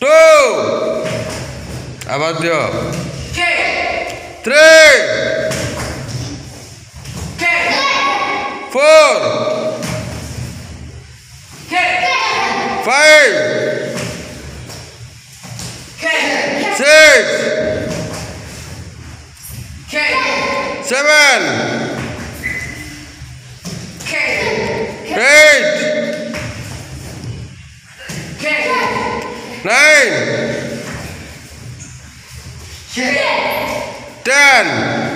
2 আবার দিও 3 4 5 6 7 8 9 10